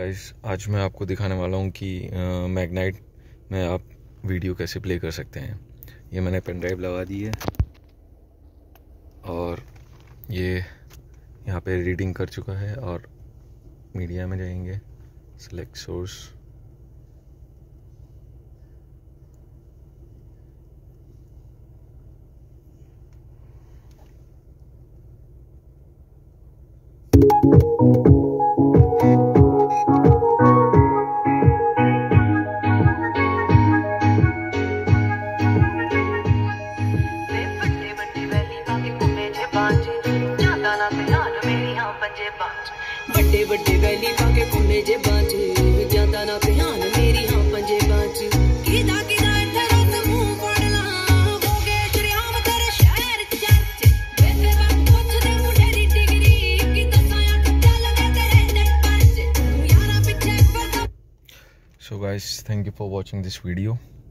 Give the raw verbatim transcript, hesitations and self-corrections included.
Guys, आज मैं आपको दिखाने वाला हूँ कि मैग्नाइट में आप वीडियो कैसे प्ले कर सकते हैं। ये मैंने पेन ड्राइव लगा दी है और ये यहाँ पे रीडिंग कर चुका है। और मीडिया में जाएंगे, सेलेक्ट सोर्स, बड़े बड़े वैली पाके घूमे जे बांचे ज्यादा ना ध्यान मेरी हां पंजे बांच कीदा कीदा इधर से मुंह पड़ला हो गए श्रीराम तेरे शहर चर्च वैसे बात पूछ दे मुझे दी डिग्री कि दसाया चल गए तेरे नेट पंच तू यारा पीछे पर। So guys, thank you for watching this video.